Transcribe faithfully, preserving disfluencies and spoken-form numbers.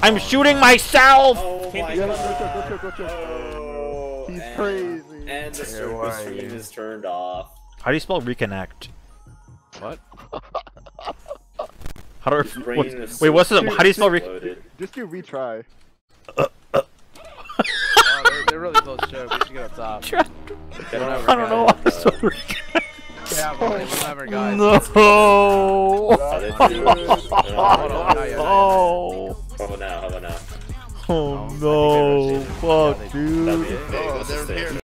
I'm shooting myself! Oh my Yeah, god. go, go, go, go, go. Oh, He's and, crazy. And the Yeah, circle why are stream you- is turned off. How do you spell reconnect? What? How do I... Brain What, is wait, what's so the... How do you spell re... exploded. Just do retry. Oh, they're, they're really close show. We should get up top. Whatever, I don't know guys. why I spell reconnect. Yeah, well, whatever, guys. No! How did That's you- good. Hold on, not yet, not yet. Oh! How about now? How about now? Oh no! I think they rotated. Yeah, Fuck, they- dude! That'd be a big Oh, that's a they're stick. here.